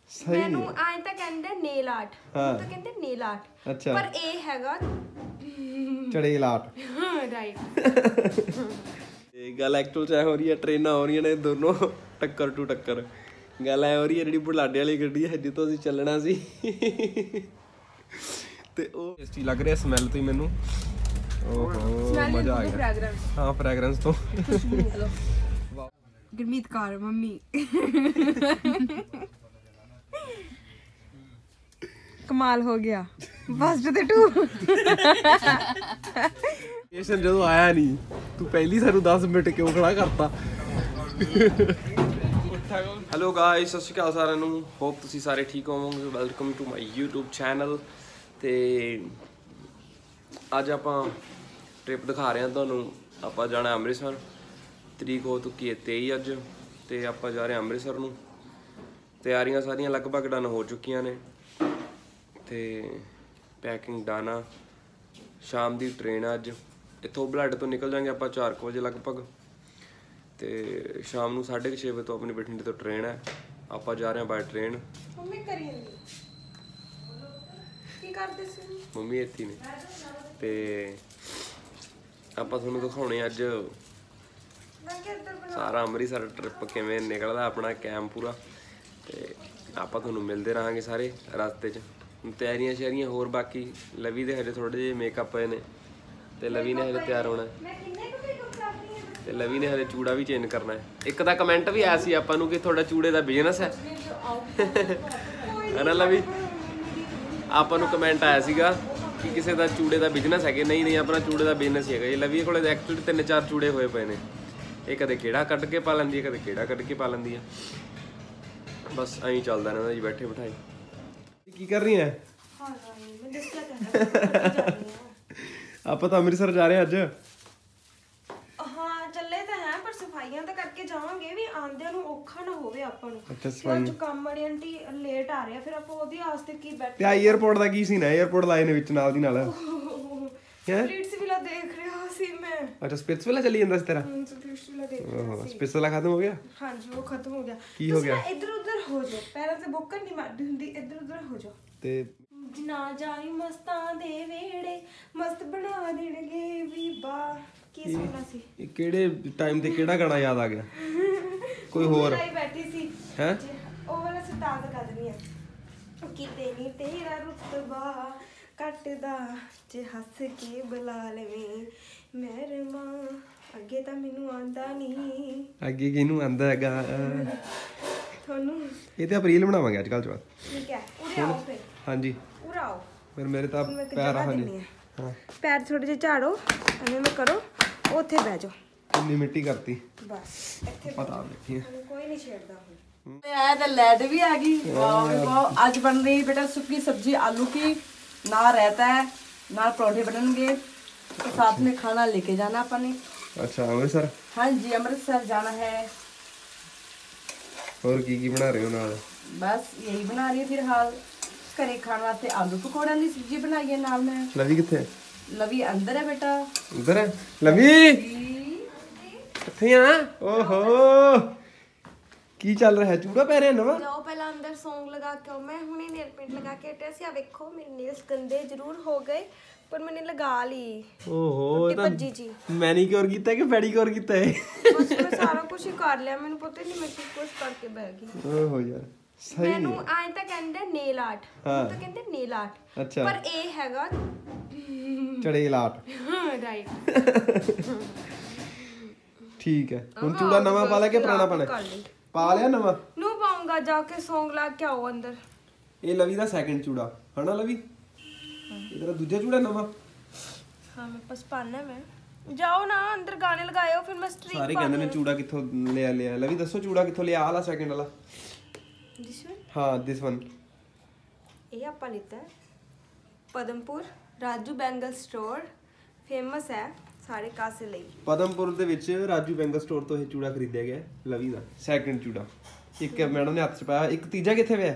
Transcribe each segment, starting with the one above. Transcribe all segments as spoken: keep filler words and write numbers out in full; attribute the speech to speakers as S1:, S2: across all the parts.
S1: ਸਹੀ
S2: ਮੈਨੂੰ ਐਂ ਤਾਂ ਕਹਿੰਦੇ ਨੇਲ ਆਰਟ ਤਾਂ ਕਹਿੰਦੇ ਨੇਲ ਆਰਟ
S1: ਅੱਛਾ
S2: ਪਰ ਇਹ ਹੈਗਾ
S1: ਚੜੇਲ ਆਰਟ
S2: ਰਾਈਟ।
S1: ਇਹ ਗੱਲ ਐਕਚੁਅਲ ਚ ਹੋ ਰਹੀ ਹੈ, ਟ੍ਰੇਨਾਂ ਹੋ ਰਹੀਆਂ ਨੇ ਦੋਨੋਂ ਟੱਕਰ ਟੂ ਟੱਕਰ। ਗੱਲ ਐ ਹੋ ਰਹੀ ਹੈ ਜਿਹੜੀ ਬੁਢਲਾਡੇ ਵਾਲੀ ਗੱਡੀ ਹੈ ਜਿੱਥੋਂ ਅਸੀਂ ਚੱਲਣਾ ਸੀ ਤੇ ਉਹ ਟੇਸਟੀ ਲੱਗ ਰਿਹਾ ਸਮੈਲ ਤੋਂ ਹੀ ਮੈਨੂੰ। ਓਹੋ ਮਜ਼ਾ ਆ ਗਿਆ। ਹਾਂ ਫ੍ਰੈਗਰੈਂਸ ਤੋਂ।
S2: ਗੁਰਮੀਤ ਕੌਰ ਮੰਮੀ ਕਮਾਲ ਹੋ ਗਿਆ। ਫਸਟ ਤੇ ਟੂ
S1: ਸਟੇਸ਼ਨ ਜਦੋਂ ਆਇਆ ਨਹੀਂ ਤੂੰ ਪਹਿਲੀ ਸਾਨੂੰ ਦਸ ਮਿੰਟ ਕਿਉਂ ਖੜਾ ਕਰਤਾ। ਹੈਲੋ ਗਾਇਸ, ਸਤਿ ਸ਼੍ਰੀ ਅਕਾਲ ਸਾਰਿਆਂ ਨੂੰ। ਹੋਪ ਤੁਸੀਂ ਸਾਰੇ ਠੀਕ ਹੋਵੋਗੇ। Welcome to my YouTube channel. ਤੇ ਅੱਜ ਆਪਾਂ ਟ੍ਰਿਪ ਦਿਖਾ ਰਹੇ ਹਾਂ ਤੁਹਾਨੂੰ। ਆਪਾਂ ਜਾਣਾ ਅੰਮ੍ਰਿਤਸਰ। ਤਰੀਕ ਹੋ ਚੁੱਕੀ ਹੈ ਤੇਈ ਅੱਜ ਤੇ ਆਪਾਂ ਜਾ ਰਹੇ ਹਾਂ ਅੰਮ੍ਰਿਤਸਰ ਨੂੰ। ਤਿਆਰੀਆਂ ਸਾਰੀਆਂ ਲਗਭਗ ਡਨ ਹੋ ਚੁੱਕੀਆਂ ਨੇ ਤੇ ਪੈਕਿੰਗ ਡਨ ਆ। ਸ਼ਾਮ ਦੀ ਟ੍ਰੇਨ ਆ ਅੱਜ। ਇੱਥੋਂ ਬੁਢਲਾਡੇ ਤੋਂ ਨਿਕਲ ਜਾਵਾਂਗੇ ਆਪਾਂ ਚਾਰ ਕੁ ਵਜੇ ਲਗਭਗ ਤੇ ਸ਼ਾਮ ਨੂੰ ਸਾਢੇ ਕੁ ਛੇ ਵਜੇ ਤੋਂ ਆਪਣੀ ਬਠਿੰਡੇ ਤੋਂ ਟ੍ਰੇਨ ਹੈ। ਆਪਾਂ ਜਾ ਰਹੇ ਹਾਂ ਬਾਏ ਟ੍ਰੇਨ।
S2: ਮੰਮੀ ਕਰੀ ਜਾਂਦੀ ਕੀ ਕਰਦੇ ਸੀ?
S1: ਮੰਮੀ ਇੱਥੇ ਨੇ ਤੇ ਆਪਾਂ ਤੁਹਾਨੂੰ ਦਿਖਾਉਣੇ ਅੱਜ ਸਾਰਾ ਅੰਮ੍ਰਿਤਸਰ ਟ੍ਰਿਪ ਕਿਵੇਂ ਨਿਕਲਦਾ ਆਪਣਾ ਕੈਂਪ ਪੂਰਾ। ਤੇ ਆਪਾਂ ਤੁਹਾਨੂੰ ਮਿਲਦੇ ਰਹਾਂਗੇ ਸਾਰੇ ਰਸਤੇ 'ਚ। ਤਿਆਰੀਆਂ ਸ਼ਿਆਰੀਆਂ ਹੋਰ ਬਾਕੀ ਲਵੀ ਦੇ ਹਜੇ ਥੋੜ੍ਹੇ ਜਿਹੇ ਮੇਕਅਪ ਪਏ ਨੇ ਤੇ ਲਵੀ ਨੇ ਹਜੇ ਤਿਆਰ ਹੋਣਾ ਤੇ ਲਵੀ ਨੇ ਹਜੇ ਚੂੜਾ ਵੀ ਚੇਂਜ ਕਰਨਾ ਹੈ। ਇੱਕ ਤਾਂ ਕਮੈਂਟ ਵੀ ਆਇਆ ਸੀ ਆਪਾਂ ਨੂੰ ਕਿ ਤੁਹਾਡਾ ਚੂੜੇ ਦਾ ਬਿਜ਼ਨਸ ਹੈ ਹੈ ਨਾ ਲਵੀ? ਆਪਾਂ ਨੂੰ ਕਮੈਂਟ ਆਇਆ ਸੀਗਾ ਕਿ ਕਿਸੇ ਦਾ ਚੂੜੇ ਦਾ ਬਿਜ਼ਨਸ ਹੈ ਕਿ ਨਹੀਂ। ਨਹੀਂ ਆਪਣਾ ਚੂੜੇ ਦਾ ਬਿਜ਼ਨਸ ਹੀ ਹੈਗਾ ਜੀ। ਲਵੀ ਕੋਲ ਐਕਚੁਅਲੀ ਤਿੰਨ ਚਾਰ ਚੂੜੇ ਹੋਏ ਪਏ ਨੇ। ਇਹ ਕਦੇ ਕਿਹੜਾ ਕੱਢ ਕੇ ਪਾ ਲੈਂਦੀ ਹੈ, ਕਦੇ ਕਿਹੜਾ ਕੱਢ ਕੇ ਪਾ ਲੈਂਦੀ ਹੈ। ਬਸ ਐਂ ਚੱਲਦਾ ਰਹਿੰਦਾ ਜੀ ਬੈਠੇ ਬਿਠਾਏ। ਕੀ ਕਰ ਰਹੀ ਹੈ? ਆਪਾਂ ਤਾਂ ਅੰਮ੍ਰਿਤਸਰ ਜਾ ਰਹੇ ਅੱਜ।
S2: ਹਾਂ ਚੱਲੇ ਤਾਂ ਹੈ ਪਰ ਸਫਾਈਆਂ ਤਾਂ ਕਰਕੇ ਜਾਵਾਂਗੇ ਵੀ ਆਂਦਿਆਂ ਨੂੰ ਔਖਾ ਨਾ ਹੋਵੇ ਆਪਾਂ ਨੂੰ।
S1: ਅੱਛਾ ਸਫਾਈ
S2: ਅੱਜ ਕੰਮ ਵਾਲੀ ਆਂਟੀ ਲੇਟ ਆ ਰਿਹਾ ਫਿਰ ਆਪਾਂ ਉਹਦੇ ਵਾਸਤੇ ਕੀ ਬੈਠੇ।
S1: ਤੇ ਆ 에어ਪੋਰਟ ਦਾ ਕੀ ਸੀਨ ਹੈ? 에어ਪੋਰਟ ਲਾਏ ਨੇ ਵਿੱਚ ਨਾਲ ਦੀ ਨਾਲ।
S2: ਸਪਿਰਿਟਸ ਵਿਲਾ ਦੇਖ ਰਿਹਾ ਸੀ ਮੈਂ।
S1: ਅੱਛਾ ਸਪਿਰਿਟਸ ਵਿਲਾ ਚੱਲੀ ਜਾਂਦਾ ਸੀ ਤੇਰਾ?
S2: ਸਪਿਰਿਟਸ ਵਿਲਾ ਦੇਖ ਰਿਹਾ ਸੀ।
S1: ਸਪਿਰਿਟਸ ਵਿਲਾ ਖਤਮ ਹੋ ਗਿਆ?
S2: ਹਾਂਜੀ ਉਹ ਖਤਮ ਹੋ ਗਿਆ।
S1: ਕੀ ਹੋ ਗਿਆ?
S2: ਇੱਧਰ ਉੱਧਰ ਹੋ ਜਾਓ, ਪੈਰਾਂ ਤੇ ਬੁੱਕਰ ਨਹੀਂ ਮਾਰਦੀ ਹੁੰਦੀ। ਇੱਧਰ ਉੱਧਰ ਹੋ ਜਾਓ
S1: ਤੇ
S2: ਨਾ ਜਾਈ ਮਸਤਾਂ ਦੇ ਵੇੜੇ ਮਸਤ ਬਣਾ ਦੇਣਗੇ ਬੀਬਾ। ਕੀ ਸੁਣਨਾ ਸੀ?
S1: ਇਹ ਕਿਹੜੇ ਟਾਈਮ ਤੇ ਕਿਹੜਾ ਗਾਣਾ ਯਾਦ ਆ ਗਿਆ? ਕੋਈ ਹੋਰ
S2: ਬੈਠੀ ਸੀ
S1: ਹੈ?
S2: ਉਹ ਵਾਲਾ ਸਟਾਰਟ ਕਰ ਦਿੰਦੀ ਆ। ਕਿਤੇ ਨਹੀਂ ਤੇਰਾ ਰੁਤਬਾ ਕੱਟਦਾ ਜੇ ਹੱਸ ਕੇ ਬੁਲਾ ਲਵੇਂ ਮਹਿਰਮਾ। ਅੱਗੇ ਤਾਂ ਮੈਨੂੰ ਆਂਦਾ ਨਹੀਂ। ਅੱਗੇ
S1: ਕਿਹਨੂੰ ਆਂਦਾ ਹੈਗਾ
S2: ਤੁਹਾਨੂੰ?
S1: ਇਹ ਤੇ ਆਪਾਂ ਰੀਲ ਬਣਾਵਾਂਗੇ ਅੱਜ ਕੱਲ੍ਹ ਚ ਬਾਅਦ।
S2: ਠੀਕ ਹੈ ਉਰੇ ਆਓ ਫਿਰ।
S1: ਹਾਂਜੀ
S2: ਉਰੇ ਆਓ
S1: ਫਿਰ। ਮੇਰੇ ਤਾਂ ਪੈਰ ਆ ਹਾਂਜੀ
S2: ਹਾਂ ਪੈਰ ਥੋੜੇ ਜਿਹੇ ਝਾੜੋ ਐਵੇਂ ਮੈਂ ਕਰੋ ਉੱਥੇ ਬਹਿ ਜਾਓ।
S1: ਕਿੰਨੀ ਮਿੱਟੀ ਕਰਤੀ
S2: ਬਸ ਇੱਥੇ
S1: ਪਤਾ ਦੇਖੀ
S2: ਕੋਈ ਨਹੀਂ ਛੇੜਦਾ ਹੁਣ।
S3: आया तो लाइट भी आ गई। वाह आज बन रही बेटा सूखी सब्जी आलू की। ना रहता है ना परोठे बनेंगे तो साथ में खाना लेके जाना अपने।
S1: अच्छा अमृतसर?
S3: हाँ जी अमृतसर जाना है।
S1: और की की बना रहे हो नाल?
S3: बस यही बना रही है फिलहाल। घरे खाने वास्ते आलू पकौड़े की सब्जी बनाई है नाल में।
S1: लवी किथे?
S3: लवी अंदर है बेटा।
S1: उधर है लवी? किथे आ? ओहो ਕੀ ਚੱਲ ਰਿਹਾ? ਚੂੜਾ ਪੈ ਰਿਹਾ ਨਵਾਂ?
S2: ਜਾਓ ਪਹਿਲਾਂ ਅੰਦਰ ਸੌਂਗ ਲਗਾ ਕੇ ਆਓ। ਮੈਂ ਹੁਣੇ ਨੇਲ ਪੇਂਟ ਲਗਾ ਕੇ ਹਟਿਆ ਸੀ। ਆ ਵੇਖੋ ਮੇਰੇ ਨੇਲਸ ਗੰਦੇ ਜ਼ਰੂਰ ਹੋ ਗਏ ਪਰ ਮੈਨੇ ਲਗਾ ਲਈ।
S1: ਓਹੋ ਇਹ ਤਾਂ
S2: ਭੱਜੀ ਜੀ
S1: ਮੈਨੀਕਿਉਰ ਕੀਤਾ ਕਿ ਪੈਡੀਕਿਉਰ ਕੀਤਾ ਹੈ?
S2: ਬਸ ਮੈਂ ਸਾਰਾ ਕੁਝ ਹੀ ਕਰ ਲਿਆ। ਮੈਨੂੰ ਪਤਾ ਨਹੀਂ ਮੈਂ ਕੀ ਕੁਝ ਕਰਕੇ ਬਹਿ ਗਈ।
S1: ਓਹੋ ਯਾਰ ਸਹੀ।
S2: ਮੈਨੂੰ ਐਂ ਤਾਂ ਕਹਿੰਦੇ ਨੇਲ ਆਰਟ ਤਾਂ ਕਹਿੰਦੇ ਨੇਲ ਆਰਟ
S1: ਅੱਛਾ
S2: ਪਰ ਇਹ ਹੈਗਾ
S1: ਚੜੇਲ ਆਰਟ
S2: ਰਾਈਟ।
S1: ਠੀਕ ਹੈ ਹੁਣ ਚੂੜਾ ਨਵਾਂ ਪਾ ਲੈ ਕੇ ਪੁਰਾਣਾ ਪਾਣਾ? ਪਾ ਲਿਆ ਨਵਾਂ
S2: ਨੂੰ ਪਾਉਂਗਾ ਜਾ ਕੇ ਸੌਂਗ ਲਾ ਕੇ ਆਓ ਅੰਦਰ।
S1: ਇਹ ਲਵੀ ਦਾ ਸੈਕਿੰਡ ਚੂੜਾ ਹਨਾ ਲਵੀ? ਇਹ ਤੇਰਾ ਦੂਜਾ ਚੂੜਾ ਨਵਾਂ?
S2: ਹਾਂ ਮੈਂ ਬਸ ਪਾਣਾ ਮੈਂ। ਜਾਓ ਨਾ ਅੰਦਰ ਗਾਣੇ ਲਗਾਇਓ ਫਿਰ ਮੈਂ ਸਟ੍ਰੀਕ।
S1: ਸਾਰੇ ਕਹਿੰਦੇ ਨੇ ਚੂੜਾ ਕਿੱਥੋਂ ਲਿਆ ਲਿਆ। ਲਵੀ ਦੱਸੋ ਚੂੜਾ ਕਿੱਥੋਂ ਲਿਆ? ਆਹ ਵਾਲਾ ਸੈਕਿੰਡ ਵਾਲਾ?
S2: This one?
S1: ਹਾਂ ਦਿਸ ਵਨ।
S2: ਇਹ ਆਪਾਂ ਲਿੱਤਾ Padampur Raju bangle store. Famous ਹੈ ਸਾਰੇ ਕਾਸੇ ਲਈ।
S1: ਪਦਮਪੁਰ ਦੇ ਵਿੱਚ ਰਾਜੂ ਬੈਂਗਲ ਸਟੋਰ ਤੋਂ ਇਹ ਚੂੜਾ ਖਰੀਦਿਆ ਗਿਆ ਲਵੀ ਦਾ ਸੈਕਿੰਡ ਚੂੜਾ। ਇੱਕ ਮੈਡਮ ਨੇ ਹੱਥ 'ਚ ਪਾਇਆ। ਇੱਕ ਤੀਜਾ ਕਿੱਥੇ ਪਿਆ?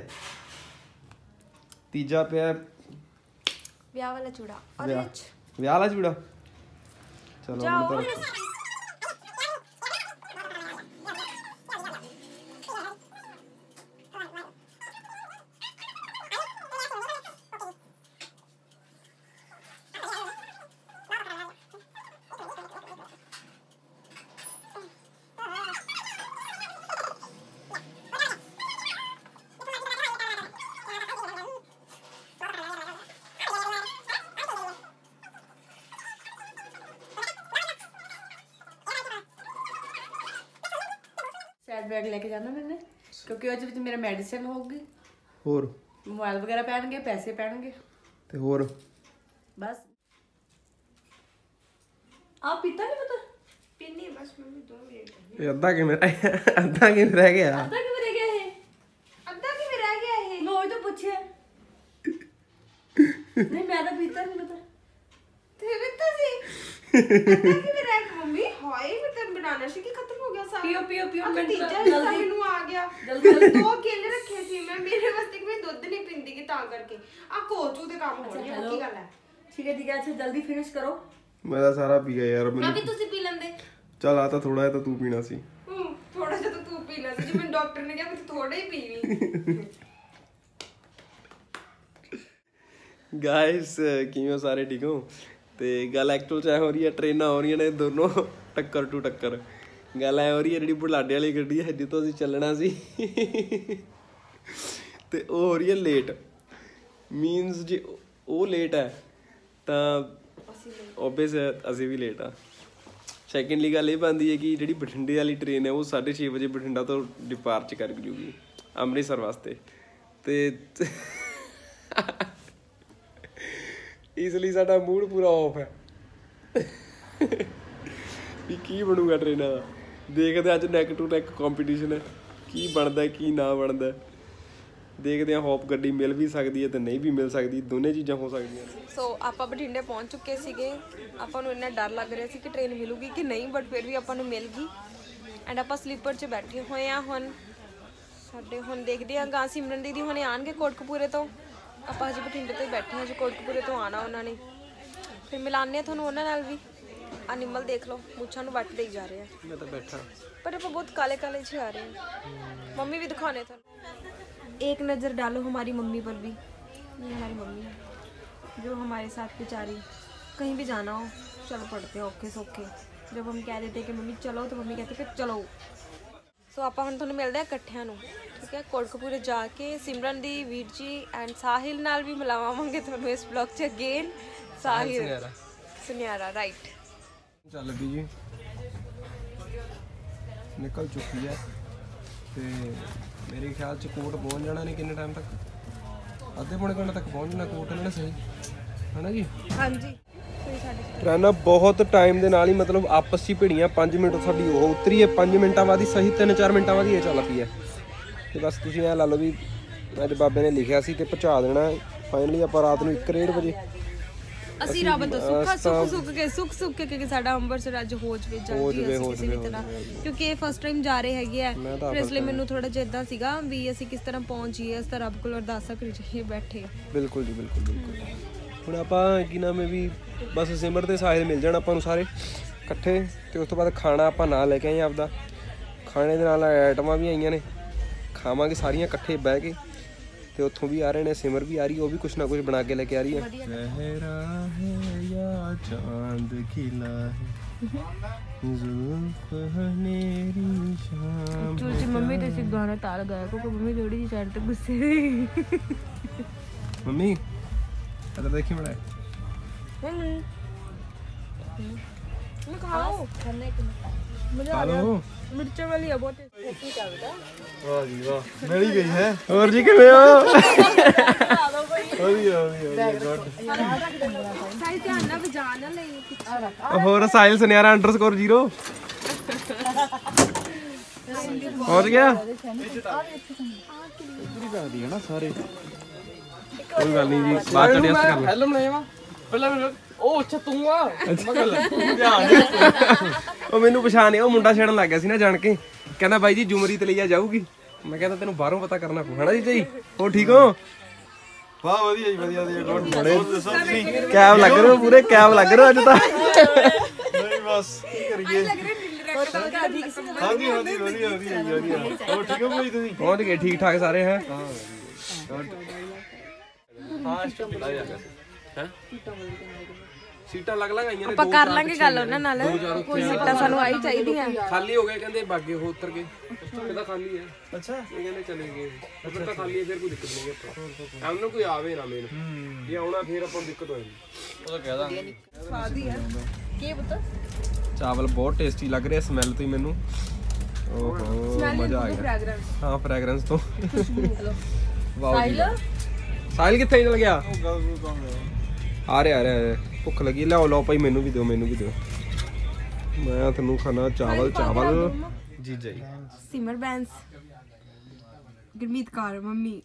S1: ਤੀਜਾ ਪਿਆ
S2: ਵਿਆਹ ਵਾਲਾ ਚੂੜਾ। ਔਰ
S1: ਵਿਆਹ ਵਾਲਾ ਚੂੜਾ। ਚਲੋ
S2: ਜਾਓ
S3: बैग लेके जाना मैंने क्योंकि ਉਹਦੇ ਵਿੱਚ ਮੇਰਾ ਮੈਡੀਸਿਨ ਹੋਊਗੀ
S1: ਹੋਰ
S3: ਮੋਬਾਈਲ ਵਗੈਰਾ ਪੈਣਗੇ ਪੈਸੇ ਪੈਣਗੇ
S1: ਤੇ ਹੋਰ
S3: ਬਸ ਆ ਪੀਤਾ ਨਹੀਂ ਪਤਾ
S2: ਪੀਣੀ ਬਸ ਮੰਮੀ ਦੋ ਮਿੰਟ
S1: ਇਹ ਅੱਧਾ ਕਿਵੇਂ ਰਹਿ ਅੱਧਾ ਕਿਵੇਂ ਰਹਿ ਗਿਆ
S3: ਅੱਧਾ ਕਿਵੇਂ ਰਹਿ ਗਿਆ ਇਹ
S2: ਅੱਧਾ ਕਿਵੇਂ ਰਹਿ ਗਿਆ ਇਹ
S3: ਮੈਂ ਉਹ ਤਾਂ ਪੁੱਛਿਆ ਨਹੀਂ ਮੈਂ ਤਾਂ ਪੀਤਾ ਨਹੀਂ ਪਤਾ
S2: ਤੇ ਬਿੱਤਾ ਸੀ ਅੱਧਾ ਕਿਵੇਂ ਰਹਿ ਗਿਆ ਮੰਮੀ ਹਾਏ ਮੈਂ ਤਾਂ ਬਣਾਉਣਾ ਸੀ ਕਿ ਖਤਮ ਹੋ ਗਿਆ ਸਾਰਾ
S3: ਪੀਓ ਪੀਓ ਪੀਓ
S2: ਮੈਂ ਤੀਜਾ ਹਿੱਸਾ
S3: ਜਲਦੀ
S2: ਮੈਨੂੰ ਆ ਗਿਆ
S3: ਜਲਦੀ ਜਲਦੀ
S2: ਦੋ ਕੇਲੇ ਰੱਖੇ ਸੀ ਮੈਂ ਮੇਰੇ ਵਾਸਤੇ ਕੋਈ ਦੁੱਧ ਨਹੀਂ ਪੀਂਦੀ ਕਿ ਤਾਂ ਕਰਕੇ ਆ ਕੋਚੂ ਦੇ ਕੰਮ ਹੋ ਰਿਹਾ ਕੀ ਗੱਲ ਹੈ
S3: ਠੀਕ ਹੈ ਠੀਕ ਹੈ ਅੱਛਾ ਜਲਦੀ ਫਿਨਿਸ਼ ਕਰੋ
S1: ਮੈਂ ਤਾਂ ਸਾਰਾ ਪੀ ਗਿਆ ਯਾਰ
S2: ਮੈਂ
S1: ਮੈਨੂੰ
S2: ਵੀ ਤੁਸੀਂ ਪੀ ਲੈਂਦੇ
S1: ਚੱਲ ਆ ਤਾਂ ਥੋੜਾ ਜਿਹਾ ਤਾਂ ਤੂੰ ਪੀਣਾ ਸੀ
S2: ਹੂੰ ਥੋੜਾ ਜਿਹਾ ਤਾਂ ਤੂੰ ਪੀਣਾ ਸੀ ਜੀ ਮੈਨੂੰ ਡਾਕਟਰ ਨੇ ਕਿਹਾ ਕਿ ਤੂੰ ਥੋੜਾ ਹੀ ਪੀਵੀਂ
S1: ਗਾਇਸ ਕਿਵੇਂ ਹੋ ਸਾਰੇ ਠੀਕ ਹੋ ਤੇ ਗੱਲ ਐਕਚੁਅਲ ਚ ਐ ਹੋ ਰਹੀ ਹੈ ਟ੍ਰੇਨਾਂ ਹੋ ਰਹੀਆਂ ਨੇ ਦੋਨੋਂ ਟੱਕਰ ਟੂ ਟੱਕਰ ਗੱਲ ਐ ਹੋ ਰਹੀ ਹੈ ਜਿਹੜੀ ਬੁਢਲਾਡੇ ਵਾਲੀ ਗੱਡੀ ਹੈ ਜਿੱਥੋਂ ਅਸੀਂ ਚੱਲਣਾ ਸੀ ਤੇ ਉਹ ਹੋ ਰਹੀ ਹੈ ਲੇਟ ਮੀਨਸ ਜੇ ਉਹ ਲੇਟ ਹੈ ਤਾਂ ਓਬਵੀਅਸ ਅਸੀਂ ਵੀ ਲੇਟ ਆ ਸੈਕੰਡਲੀ ਗੱਲ ਇਹ ਬਣਦੀ ਹੈ ਕਿ ਜਿਹੜੀ ਬਠਿੰਡੇ ਵਾਲੀ ਟ੍ਰੇਨ ਹੈ ਉਹ ਸਾਢੇ ਛੇ ਵਜੇ ਬਠਿੰਡਾ ਤੋਂ ਡਿਪਾਰਚ ਕਰ ਜੂਗੀ ਅੰਮ੍ਰਿਤਸਰ ਵਾਸਤੇ ਤੇ ਇਸ ਲਈ ਸਾਡਾ ਮੂਡ ਪੂਰਾ ਆਫ ਹੈ ਵੀ ਕੀ ਬਣੂਗਾ ਟ੍ਰੇਨਾਂ ਦਾ ਦੇਖਦੇ ਅੱਜ ਨੈਕ ਟੂ ਨੈਕ ਕੰਪੀਟੀਸ਼ਨ ਹੈ ਕੀ ਬਣਦਾ ਕੀ ਨਾ ਬਣਦਾ ਦੇਖਦੇ ਹਾਂ ਹੋਪ ਗੱਡੀ ਮਿਲ ਵੀ ਸਕਦੀ ਹੈ ਤੇ ਨਹੀਂ ਵੀ ਮਿਲ ਸਕਦੀ ਦੋਨੇ ਚੀਜ਼ਾਂ ਹੋ ਸਕਦੀਆਂ
S2: ਸੋ ਆਪਾਂ ਬਠਿੰਡੇ ਪਹੁੰਚ ਚੁੱਕੇ ਸੀਗੇ ਆਪਾਂ ਨੂੰ ਇੰਨਾ ਡਰ ਲੱਗ ਰਿਹਾ ਸੀ ਕਿ ਟ੍ਰੇਨ ਮਿਲੂਗੀ ਕਿ ਨਹੀਂ ਬਟ ਫਿਰ ਵੀ ਆਪਾਂ ਨੂੰ ਮਿਲ ਗਈ ਐਂਡ ਆਪਾਂ ਸਲੀਪਰ 'ਚ ਬੈਠੇ ਹੋਏ ਆ ਹੁਣ ਸਾਡੇ ਹੁਣ ਦੇਖਦੇ ਹਾਂ ਗਾਂ ਸਿਮਰਨ ਦੀਦੀ ਹੁਣੇ ਆਣਗੇ ਕੋਟਕਪੂਰੇ ਤੋਂ ਆਪਾਂ ਹਜੇ ਬਠਿੰਡੇ ਤੋਂ ਹੀ ਬੈਠੇ ਹਾਂ ਜੀ ਕੋਟਕਪੂਰੇ ਤੋਂ ਆਣਾ ਉਹਨਾਂ ਨੇ ਫਿਰ ਮਿਲਾਉਂਦੇ ਹਾਂ ਤੁਹਾਨੂੰ ਉਹਨਾਂ ਨਾਲ ਵੀ ਆ ਨਿੰਮਲ ਦੇਖ ਲਓ ਮੁੱਛਾਂ ਨੂੰ ਵੱਟ ਦੇਈ ਜਾ ਰਹੇ ਆ
S1: ਮੈਂ ਤਾਂ ਬੈਠਾ
S2: पर अब बहुत काले काले से आ रहे हैं मम्मी भी दिखाने था एक नज़र डालो हमारी मम्मी पर भी ये हमारी मम्मी है जो हमारे साथ बेचारी कहीं भी जाना हो चलो पड़ते औखे सौखे जब हम कह देते कि मम्मी चलो तो मम्मी कहती फिर चलो सो आप हम थोड़े मिलते हैं इकट्ठिया ठीक है कोटकपूरे जाके सिमरन दी वीर जी एंड साहिल नाल भी मिलावांगे थोड़े इस ब्लॉग च अगेन साहिल सुनियारा राइट
S1: चल भी जी निकल चुकी है ते मेरे ख्याल च कोट पहुंच जाना नहीं किन्ने टाइम तक आधे पौने घंटे तक पहुंच जाना कोट इन्होंने सही है ना जी
S2: हाँ जी
S1: ट्रेना बहुत टाइम ਦੇ ਨਾਲ ਹੀ ਮਤਲਬ ਆਪਸ 'ਚ ਹੀ ਭਿੜੀਆਂ ਪੰਜ ਮਿੰਟ ਸਾਡੀ ਉਹ ਉਤਰੀ ਹੈ ਪੰਜ ਮਿੰਟਾਂ ਬਾਅਦ ਹੀ ਸਹੀ ਤਿੰਨ ਚਾਰ ਮਿੰਟਾਂ ਬਾਅਦ ਹੀ ਇਹ ਚੱਲ ਪਈ ਹੈ ਤੇ ਬਸ ਤੁਸੀਂ ਐ ਲਾ ਲਓ ਵੀ ਅੱਜ ਬਾਬੇ ਨੇ ਲਿਖਿਆ ਸੀ ਤੇ ਪਹੁੰਚਾ ਦੇਣਾ ਫਾਈਨਲੀ ਆਪਾਂ ਰਾਤ ਨੂੰ ਇੱਕ ਡੇਢ ਵਜੇ
S2: ਅਸੀਂ ਰੱਬ ਦਾ ਸੁੱਖਾ ਸੁੱਖ ਸੁੱਖ ਕੇ ਸੁੱਖ ਸੁੱਖ ਕੇ ਕਿਉਂਕਿ ਸਾਡਾ ਅੰਮ੍ਰਿਤਸਰ ਅੱਜ ਹੋ ਜਵੇ ਜਲਦੀ ਅਸੀਂ ਕਿਸੇ ਵੀ ਤਰ੍ਹਾਂ ਕਿਉਂਕਿ ਇਹ ਫਸਟ ਟਾਈਮ ਜਾ ਰਹੇ ਹੈਗੇ ਆ ਫਿਰ ਇਸ ਲਈ ਮੈਨੂੰ ਥੋੜਾ ਜਿਹਾ ਇਦਾਂ ਸੀਗਾ ਵੀ ਅਸੀਂ ਕਿਸ ਤਰ੍ਹਾਂ ਪਹੁੰਚ ਜਾਈਏ ਇਸ ਤਰ੍ਹਾਂ ਰੱਬ ਕੋਲ ਅਰਦਾਸਾਂ ਕਰੀ ਜਾਈਏ ਬੈਠੇ
S1: ਬਿਲਕੁਲ ਜੀ ਬਿਲਕੁਲ ਬਿਲਕੁਲ ਹੁਣ ਆਪਾਂ ਕੀ ਨਾਮ ਹੈ ਵੀ ਬਸ ਸਿਮਰ ਤੇ ਸਾਹਿਲ ਮਿਲ ਜਾਣ ਆਪਾਂ ਨੂੰ ਸਾਰੇ ਇਕੱਠੇ ਤੇ ਉਸ ਤੋਂ ਬਾਅਦ ਖਾਣਾ ਆਪਾਂ ਨਾਲ ਲੈ ਕੇ ਆਏ ਆਪਦਾ ਖਾਣੇ ਦੇ ਨਾਲ ਆਈਟਮਾਂ ਵੀ ਆਈਆਂ ਨੇ ਖਾਵਾਂਗੇ ਸਾਰੀਆਂ ਇਕੱਠੇ ਬਹਿ ਕੇ ਤੇ ਉੱਥੋਂ ਵੀ ਆ ਰਹੇ ਨੇ ਸਿਮਰ ਵੀ ਆ ਰਹੀ ਉਹ ਵੀ ਕੁਛ ਨਾ ਕੁਛ ਬਣਾ ਕੇ ਲੈ ਕੇ ਆ ਰਹੀ ਹੈ ਸਹਿਰਾ ਹੈ ਜਾਂ ਚਾਂਦ ਖਿਲਾ ਹੈ ਜ਼ੁਲਫ ਹਨੇਰੀ ਸ਼ਾਮ
S2: ਚੂਚੀ ਮੰਮੀ ਤੇ ਸੀ ਗਾਣਾ ਤਾਲ ਗਾਇਆ ਕਿਉਂਕਿ ਮੰਮੀ ਥੋੜੀ ਜਿਹੀ ਸਾਈਡ ਤੇ ਗੁੱਸੇ ਰਹੀ
S1: ਮੰਮੀ ਅਦਰ ਦੇਖੀ ਬੜਾ
S2: ਮੰਮੀ ਮੈਂ ਖਾਓ ਖਾਣੇ ਕਿ ਮਜ਼ਾ ਆ
S1: ਰਿਹਾ
S2: ਮਿਰਚਾਂ ਵਾਲੀ ਆ ਬਹੁਤ ਟੇਸਟੀ ਚੱਲਦਾ
S4: ਵਾਹ ਜੀ ਵਾਹ ਮਿਲ ਹੀ ਗਈ ਹੈ
S1: ਹੋਰ ਜੀ ਕਿਵੇਂ ਹੋ
S4: ਵਧੀਆ ਵਧੀਆ ਗੁੱਡ
S2: ਸਾਈ ਧਿਆਨ ਨਾਲ ਵਜਾ ਨਾ ਲਈ
S1: ਹੋਰ ਸਾਹਿਲ ਸੁਨਿਆਰਾ ਅੰਡਰਸਕੋਰ ਜ਼ੀਰੋ ਪਹੁੰਚ ਗਿਆ
S4: ਪੂਰੀ ਕਰਦੀ ਹੈ ਨਾ ਸਾਰੇ
S1: ਕੋਈ ਗੱਲ ਨਹੀਂ ਜੀ ਬਾਅਦ ਚ ਐਡਜਸਟ ਕਰ ਲੈ
S4: ਹੈਲੋ ਬਣਾਇਆ ਪਹਿਲਾਂ ਮੈਨੂੰ ਉਹ ਅੱਛਾ ਤੂੰ ਆ
S1: ਉਹ ਮੈਨੂੰ ਪਛਾਣ ਉਹ ਮੁੰਡਾ ਛੇੜਨ ਲੱਗ ਗਿਆ ਸੀ ਨਾ ਜਾਣ ਕੇ ਕਹਿੰਦਾ ਬਾਈ ਜੀ ਜੁਮਰੀ ਤੇ ਲਈਆ ਜਾਊਗੀ ਮੈਂ ਕਹਿੰਦਾ ਤੈਨੂੰ ਬਾਹਰੋਂ ਪਤਾ ਕਰਨਾ ਪਊ ਹਨਾ ਜੀ ਜੀ ਹੋ ਠੀਕ ਹੋ
S4: ਵਾਹ ਵਧੀਆ ਜੀ ਵਧੀਆ ਵਧੀਆ ਗੁੱਡ ਬੜੇ ਦੱਸੋ ਤੁਸੀਂ
S1: ਕੈਬ ਲੱਗ ਰਹੇ ਹੋ ਪੂਰੇ ਕੈਬ ਲੱਗ ਰਹੇ ਹੋ ਅੱਜ ਤਾਂ
S4: ਨਹੀਂ ਬਸ ਕੀ ਕਰੀਏ ਹਾਂਜੀ ਹਾਂਜੀ ਵਧੀਆ ਵਧੀਆ ਵਧੀਆ ਹੋਰ ਠੀਕ ਹੋ ਭਾਈ ਤੁਸੀਂ
S1: ਪਹੁੰਚ ਗਏ ਠੀਕ ਠਾਕ ਸਾਰੇ ਹੈ
S4: ਹਾਂ ਸਟੇਬਲ ਆ ਗਿਆ
S1: ਹੈ ਸੀਟਾਂ ਲੱਗ ਲੱਗ ਆਈਆਂ ਨੇ
S2: ਆਪਾਂ ਕਰ ਲਾਂਗੇ ਗੱਲ ਉਹਨਾਂ ਨਾਲ ਕੋਈ ਸੀਟਾਂ ਸਾਨੂੰ ਆਈ ਚਾਹੀਦੀਆਂ
S1: ਖਾਲੀ ਹੋ ਗਏ ਕਹਿੰਦੇ ਬਾਗੇ ਹੋ ਉਤਰ ਗਏ ਕਹਿੰਦਾ ਖਾਲੀ ਹੈ
S4: ਅੱਛਾ
S1: ਇਹ ਕਹਿੰਦੇ ਚਲੇ ਗਏ ਫਿਰ ਤਾਂ ਖਾਲੀ ਹੈ ਫਿਰ ਕੋਈ ਦਿੱਕਤ ਨਹੀਂ ਹੈ ਆਪਾਂ ਆਮ ਨੂੰ ਕੋਈ ਆਵੇ ਨਾ ਮੇਨ ਜੇ ਆਉਣਾ ਫਿਰ ਆਪਾਂ ਨੂੰ ਦਿੱਕਤ ਹੋਏਗੀ
S4: ਉਹ ਤਾਂ ਕਹਿ ਦਾਂਗੇ
S2: ਸਵਾਦ ਹੀ ਹੈ ਕੀ ਪਤਾ
S1: ਚਾਵਲ ਬਹੁਤ ਟੇਸਟੀ ਲੱਗ ਰਿਹਾ ਸਮੈਲ ਤੋਂ ਹੀ ਮੈਨੂੰ ਓਹੋ ਮਜ਼ਾ ਆ ਗਿਆ
S3: ਫ੍ਰੈਗਰੈਂਸ
S1: ਹਾਂ ਫ੍ਰੈਗਰੈਂਸ ਤੋਂ ਵਾਓ ਜੀ
S3: ਸਾਹਿਲ
S1: ਸਾਹਿਲ ਕਿੱਥੇ ਚਲ ਗਿਆ
S4: ਉਹ ਗੱਲ ਕੋਈ ਕੰਮ ਹੈ
S1: ਆ ਰਿਹਾ ਆ ਰਿਹਾ ਭੁੱਖ ਲੱਗੀ ਲਿਆਓ ਲਓ ਭਾਈ ਮੈਨੂੰ ਵੀ ਦਿਓ ਮੈਨੂੰ ਵੀ ਦਿਓ ਮੈਂ ਤੁਹਾਨੂੰ ਖਾਣਾ ਚਾਵਲ ਚਾਵਲ ਜੀ ਜੀ
S2: ਸਿਮਰ ਬੈਂਸ ਗੁਰਮੀਤ ਕੌਰ ਮੰਮੀ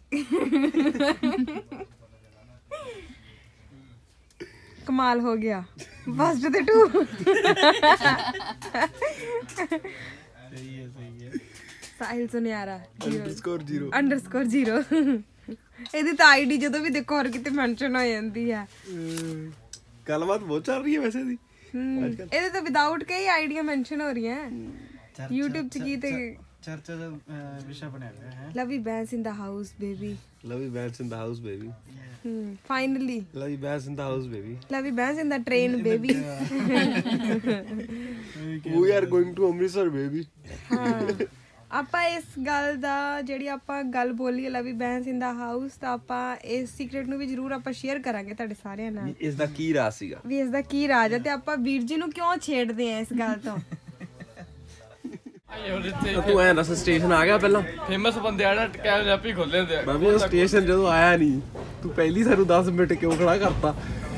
S2: ਕਮਾਲ ਹੋ ਗਿਆ ਫਸਟ ਤੇ ਟੂ
S4: ਸਹੀ ਹੈ ਸਹੀ ਹੈ
S2: Sahil Suniara
S1: underscore zero
S2: underscore zero ਇਹਦੀ ਤਾਂ ਆਈਡੀ ਜਦੋਂ ਵੀ ਦੇਖੋ ਹੋਰ ਕਿਤੇ ਮੈਂਸ਼ਨ ਹੋ ਜਾਂਦੀ ਹੈ
S1: ਗੱਲਬਾਤ ਬਹੁਤ ਚੱਲ ਰਹੀ ਹੈ ਵੈਸੇ ਦੀ
S2: ਇਹਦੇ ਤਾਂ ਵਿਦਆਊਟ ਕਈ ਆਈਡੀਆਂ ਮੈਂਸ਼ਨ ਹੋ ਰਹੀਆਂ YouTube ਚ ਕੀ ਤੇ
S4: ਚਰਚਾ ਦਾ ਵਿਸ਼ਾ ਬਣਿਆ ਹੋਇਆ ਹੈ
S2: Lovi Bains in the house baby
S1: Lovi Bains in the house baby
S2: hmm finally
S1: Lovi Bains in the house baby
S2: Lovi Bains in the train baby
S1: we are going to Amritsar baby
S2: ਆਪਾਂ ਇਸ ਗੱਲ ਦਾ ਜਿਹੜੀ ਆਪਾਂ ਗੱਲ ਬੋਲੀ ਲਵੀ ਬੈਂਸ ਇਨ ਦਾ ਹਾਊਸ ਤਾਂ ਆਪਾਂ ਇਸ ਸੀਕ੍ਰੇਟ ਨੂੰ ਵੀ ਜ਼ਰੂਰ ਆਪਾਂ ਸ਼ੇਅਰ ਕਰਾਂਗੇ ਤੁਹਾਡੇ ਸਾਰਿਆਂ ਨਾਲ
S1: ਇਸ ਦਾ ਕੀ ਰਾਜ਼ ਸੀਗਾ
S2: ਵੀ ਇਸ ਦਾ ਕੀ ਰਾਜ ਹੈ ਤੇ ਆਪਾਂ ਵੀਰ ਜੀ ਨੂੰ ਕਿਉਂ ਛੇੜਦੇ ਆ ਇਸ ਗੱਲ ਤੋਂ
S1: ਤੂੰ ਐਂ ਦੱਸ ਸਟੇਸ਼ਨ ਆ ਗਿਆ ਪਹਿਲਾਂ
S5: ਫੇਮਸ ਬੰਦੇ ਆ ਨਾ ਕੈਮਰੇ ਆਪੇ ਖੋਲੇ ਹੁੰਦੇ ਆ
S1: ਬਾਬੀ ਉਹ ਸਟੇਸ਼ਨ ਜਦੋਂ ਆਇਆ ਨਹੀਂ ਤੂੰ ਪਹਿਲੀ ਸਾਨੂੰ ਦਸ ਮਿੰਟ ਕਿਉਂ ਖੜਾ ਕਰਤਾ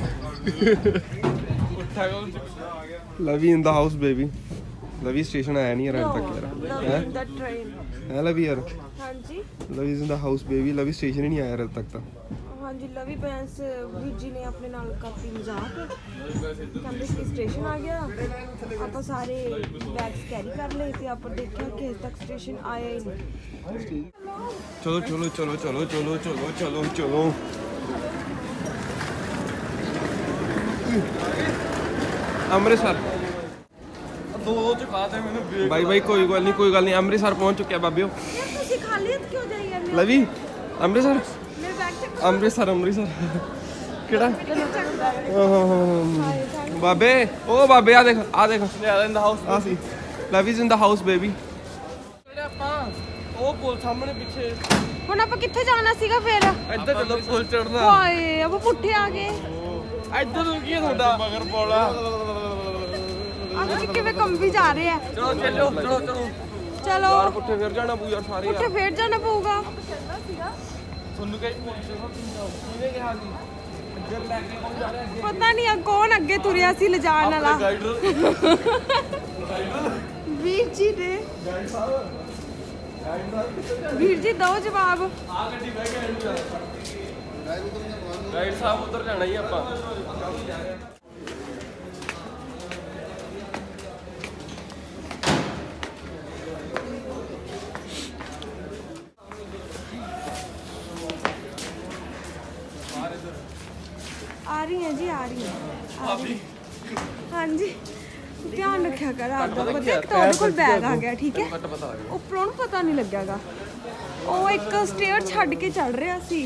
S5: ਉੱਠਾ ਕੌਣ
S1: Lovi in the house baby Lovi station ਆਇਆ ਨਹੀਂ ਯਾਰ ਅਜੇ ਤੱਕ ਯਾਰ ਹੈ
S2: ਦਾ ਟ੍ਰੇਨ
S1: ਹੈ ਲਵੀ ਯਾਰ
S2: ਹਾਂਜੀ
S1: Lovi in the house baby Lovi station ਹੀ ਨਹੀਂ ਆਇਆ ਅਜੇ ਤੱਕ ਤਾਂ
S2: ਹਾਂਜੀ ਲਵੀ ਬੈਂਸ ਵੀਰ ਜੀ ਨੇ ਆਪਣੇ ਨਾਲ ਕਾਫੀ ਮਜ਼ਾਕ ਕਹਿੰਦੇ ਕਿ ਸਟੇਸ਼ਨ ਆ ਗਿਆ ਆਪਾਂ ਸਾਰੇ ਬੈਗਸ ਕੈਰੀ ਕਰ ਲਏ ਤੇ ਆਪਾਂ ਦੇਖਿਆ ਕਿ ਹਜੇ ਤੱਕ ਸਟੇਸ਼ਨ ਆਇਆ ਹੀ ਨਹੀਂ
S1: ਚਲੋ ਚਲੋ ਚਲੋ ਚਲੋ ਚਲੋ ਚਲੋ ਚਲੋ ਚਲੋ ਅੰਮ੍ਰਿਤਸਰ
S5: ਦੋ ਚੁਕਾ ਦੇ ਮੈਨੂੰ
S1: ਬਾਈ ਬਾਈ ਕੋਈ ਗੱਲ ਨਹੀਂ ਕੋਈ ਗੱਲ ਨਹੀਂ ਅੰਮ੍ਰਿਤਸਰ ਪਹੁੰਚ ਚੁੱਕਿਆ ਬਾਬਿਓ
S2: ਯਾਰ ਤੁਸੀਂ ਖਾਲੀ ਹੱਥ ਕਿਉਂ ਜਾਈ ਜਾਂਦੇ
S1: ਲਵੀ ਅੰਮ੍ਰਿਤਸਰ
S2: ਮੇਰੇ ਬੈਗ ਤੇ
S1: ਅੰਮ੍ਰਿਤਸਰ ਅੰਮ੍ਰਿਤਸਰ ਕਿਹੜਾ ਬਾਬੇ ਉਹ ਬਾਬੇ ਆ ਦੇਖ ਆ ਦੇਖ
S5: ਇਨ ਦਾ ਹਾਊਸ
S1: ਆ ਸੀ love is in the house baby
S5: ਆਪਾਂ ਉਹ ਪੁਲ ਸਾਹਮਣੇ ਪਿੱਛੇ
S2: ਹੁਣ ਆਪਾਂ ਕਿੱਥੇ ਜਾਣਾ ਸੀਗਾ ਫੇਰ
S5: ਇੱਧਰ ਚੱਲੋ ਪੁਲ ਚੜਨਾ
S2: ਹਾਏ ਆਪਾਂ ਪੁੱਠੇ ਆ ਗਏ
S5: ਇੱਧਰ ਨੂੰ ਕੀ ਹੈ ਤੁਹਾਡਾ ਮਗਰ ਪੌੜਾ
S2: ਅਸੀਂ ਕਿਵੇਂ ਕੰਬੀ ਜਾ ਰਹੇ ਆ
S5: ਚਲੋ ਚੱਲੋ ਚਲੋ ਚਲੋ
S2: ਚਲੋ
S1: ਪੁੱਠੇ ਫਿਰ ਜਾਣਾ ਪੂ ਯਾਰ ਸਾਰੇ
S2: ਪੁੱਠੇ ਫੇਰ ਜਾਣਾ ਪਊਗਾ
S5: ਤੁਹਾਨੂੰ ਕਹੀ ਕਿਹਨੇ ਕਿਹਾ ਸੀ ਇੱਧਰ ਲੈ ਕੇ ਕੌਣ ਜਾ ਰਿਹਾ ਅੱਗੇ
S2: ਪਤਾ ਨਹੀਂ ਆ ਕੌਣ ਅੱਗੇ ਤੁਰਿਆ ਸੀ ਲਿਜਾਣ ਵਾਲਾ
S5: ਗਾਈਡਰ
S2: ਵੀਰ ਜੀ ਦੇ ਵੀਰ ਜੀ ਦੋ ਜਵਾਬ
S5: ਆ ਗੱਡੀ ਬਹਿ ਕੇ ਐਂਡ ਗਾਈਡ ਸਾਹਿਬ ਉੱਧਰ ਜਾਣਾ ਹੀ ਆਪਾਂ
S2: ਆ ਰਹੀ ਹੈ ਜੀ ਆ ਰਹੀ ਹੈ ਆ ਰਹੀ ਹੈ। ਹਾਂਜੀ ਧਿਆਨ ਰੱਖਿਆ ਕਰ ਆਪਦਾ ਪਤਾ ਇੱਕ ਤਾਂ ਉਹਦੇ ਕੋਲ ਬੈਗ ਆ ਗਿਆ ਠੀਕ ਹੈ ਉੱਪਰੋਂ ਨੂੰ ਪਤਾ ਨਹੀਂ ਲੱਗਿਆਗਾ ਉਹ ਇੱਕ ਸਟੇਅਰ ਛੱਡ ਕੇ ਚੜ ਰਿਹਾ ਸੀ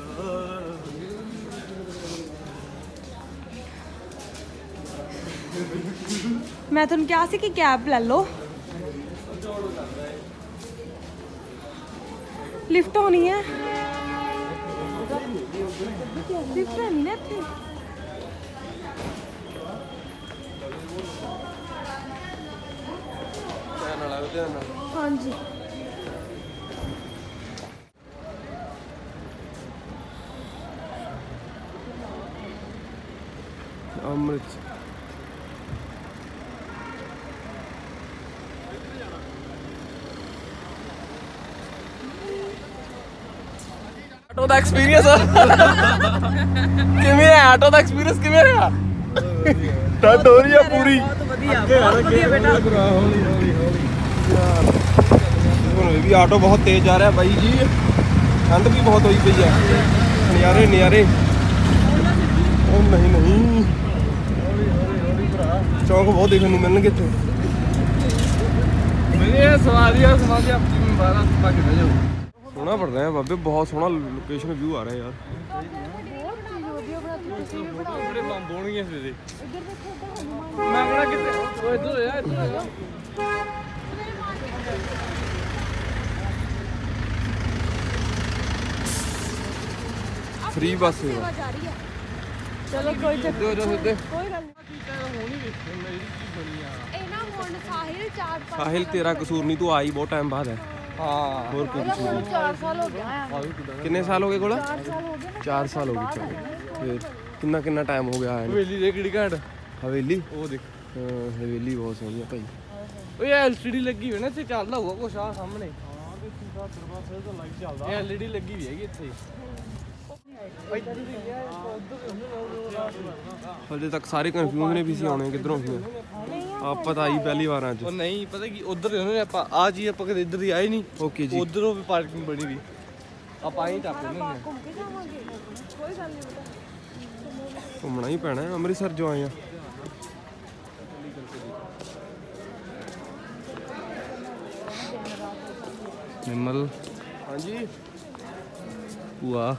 S2: ਮੈਂ ਤੁਹਾਨੂੰ ਕਿਹਾ ਸੀ ਕਿ ਕੈਬ ਲੈ ਲਓ ਲਿਫਟ ਹੋਣੀ ਹੈ ਲਿਫਟ ਨਹੀਂ ਨਾ ਇੱਥੇ ਹਾਂਜੀ
S1: ਅੰਮ੍ਰਿਤ ਆਟੋ ਦਾ ਐਕਸਪੀਰੀਅੰਸ ਕਿਵੇਂ ਹੈ ਆਟੋ ਦਾ ਐਕਸਪੀਰੀਅੰਸ ਕਿਵੇਂ ਰਿਹਾ ਟੱਡ ਹੋ ਰਹੀ ਆ ਪੂਰੀ
S3: ਬਹੁਤ ਵਧੀਆ ਬਹੁਤ ਵਧੀਆ ਬੇਟਾ
S1: ਹੌਲੀ ਹੌਲੀ ਹੌਲੀ ਹੁਣ ਇਹ ਵੀ ਆਟੋ ਬਹੁਤ ਤੇਜ਼ ਜਾ ਰਿਹਾ ਬਾਈ ਜੀ ਠੰਡ ਵੀ ਬਹੁਤ ਹੋਈ ਪਈ ਆ ਨਜ਼ਾਰੇ ਨਜ਼ਾਰੇ ਉਹ ਨਹੀਂ ਨਹੀਂ ਹੌਲੀ ਹੌਲੀ ਹੌਲੀ ਭਰਾ ਚੌਂਕ ਬਹੁਤ ਦੇਖਣ ਨੂੰ ਮਿਲਣਗੇ ਇੱਥੇ
S5: ਮੇਰੇ ਸਵਾਦੀਆਂ ਸਵਾਦੀਆਂ ਬਾਰਾਂ ਤੱਕ ਬਹਿ ਜਾਓ
S1: ਸੋਹਣਾ ਬਣ ਰਿਹਾ ਬਾਬੇ ਬਹੁਤ ਸੋਹਣਾ ਲੋਕੇਸ਼ਨ ਵਿਊ ਆ ਰਿਹਾ ਯਾਰ
S5: ਬੜੇ ਬੰਬ ਹੋਣਗੇ ਸਵੇਰੇ ਮੈਂ ਕਿਹੜਾ ਕਿਤੇ ਉਹ ਇੱਧਰ ਹੋਇਆ ਇੱਧਰ ਹੋਇਆ
S1: ਫ੍ਰੀ ਬੱਸ ਸੇਵਾ
S2: ਚਲੋ ਕੋਈ ਚੱਕਰ
S1: ਸਿੱਧੇ ਹੋ ਜਾ ਸਿੱਧੇ
S2: ਕੋਈ ਗੱਲ ਨਹੀਂ ਇਹ ਨਾ
S6: ਹੁਣ ਸਾਹਿਲ ਚਾਰ
S1: ਸਾਹਿਲ ਤੇਰਾ ਕਸੂਰ ਨਹੀਂ, ਤੂੰ ਆਈ ਬਹੁਤ ਟਾਈਮ ਬਾਅਦ ਹੈ।
S5: ਹਾਂ
S1: ਹੋਰ ਕੋਈ ਕਸੂਰ
S6: ਹੁਣ ਚਾਰ ਸਾਲ ਹੋ ਗਿਆ ਆ
S1: ਕਿੰਨੇ ਸਾਲ ਹੋ ਗਏ ਕੋਲ?
S6: ਚਾਰ ਸਾਲ ਹੋ ਗਏ ਨਾ
S1: ਚਾਰ ਸਾਲ ਹੋ ਗਏ ਚਲੋ। ਫਿਰ ਕਿੰਨਾ ਕਿੰਨਾ ਟਾਈਮ ਹੋ ਗਿਆ ਆਇਆ ਨੂੰ?
S5: ਹਵੇਲੀ ਦੇ ਕਿਹੜੀ ਘਾਟ
S1: ਹਵੇਲੀ
S5: ਉਹ ਦੇਖ
S1: ਹਾਂ, ਹਵੇਲੀ ਬਹੁਤ ਸੋਹਣੀ ਆ ਭਾਈ।
S5: ਓਏ ਐਲਸੀਡੀ ਲੱਗੀ ਹੋਈ ਨਾ ਇੱਥੇ, ਚੱਲਦਾ ਹੋਊਗਾ ਕੁਛ ਆ ਸਾਹਮਣੇ।
S4: ਹਾਂ ਤੇ ਸੀधा ਦਰਬਾਰ ਸਾਹਿਬ ਦਾ ਲਾਈਟ ਚੱਲਦਾ।
S5: ਇਹ ਐਲਈਡੀ ਲੱਗੀ ਹੋਈ ਹੈਗੀ ਇੱਥੇ।
S1: ਹਲੇ ਤੱਕ ਸਾਰੇ ਕਨਫਿਊਜ਼ ਨੇ ਵੀ ਸੀ ਆਉਣੇ ਕਿੱਧਰੋਂ ਸੀ। ਆਪਾਂ ਤਾਂ ਆਈ ਪਹਿਲੀ ਵਾਰ ਅੱਜ।
S5: ਉਹ ਨਹੀਂ ਪਤਾ ਕੀ ਉਧਰ ਉਹਨਾਂ ਨੇ ਆਪਾਂ ਆ ਜੀ ਆਪਾਂ ਕਦੇ ਇੱਧਰ ਹੀ ਆਏ ਨਹੀਂ।
S1: ਓਕੇ ਜੀ।
S5: ਉਧਰੋਂ ਵੀ ਪਾਰਕਿੰਗ ਬਣੀ ਵੀ ਆਪਾਂ ਆਈ ਟੱਪ ਨੇ
S6: ਘੁੰਮ ਕੇ ਜਾਵਾਂਗੇ ਕੋਈ ਗੱਲ ਨਹੀਂ ਬੇਟਾ
S1: ਘੁੰਮਣਾ ਹੀ ਪੈਣਾ ਹੈ, ਅੰਮ੍ਰਿਤਸਰ ਜੋ ਆਏ ਆ। ਨਿਮਲ ਹਾਂਜੀ ਭੂਆ